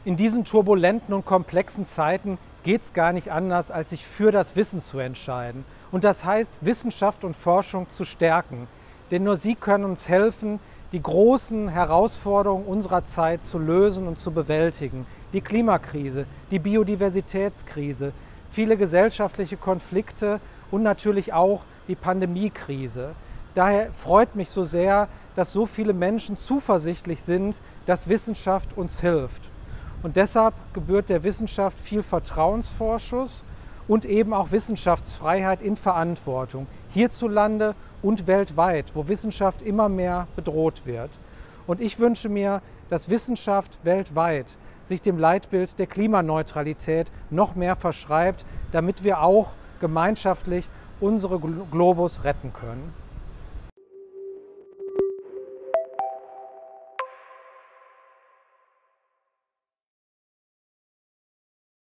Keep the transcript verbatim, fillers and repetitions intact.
In diesen turbulenten und komplexen Zeiten geht es gar nicht anders, als sich für das Wissen zu entscheiden. Und das heißt, Wissenschaft und Forschung zu stärken. Denn nur sie können uns helfen, die großen Herausforderungen unserer Zeit zu lösen und zu bewältigen. Die Klimakrise, die Biodiversitätskrise, viele gesellschaftliche Konflikte und natürlich auch die Pandemiekrise. Daher freut mich so sehr, dass so viele Menschen zuversichtlich sind, dass Wissenschaft uns hilft. Und deshalb gebührt der Wissenschaft viel Vertrauensvorschuss und eben auch Wissenschaftsfreiheit in Verantwortung, hierzulande und weltweit, wo Wissenschaft immer mehr bedroht wird. Und ich wünsche mir, dass Wissenschaft weltweit sich dem Leitbild der Klimaneutralität noch mehr verschreibt, damit wir auch gemeinschaftlich unsere Globus retten können.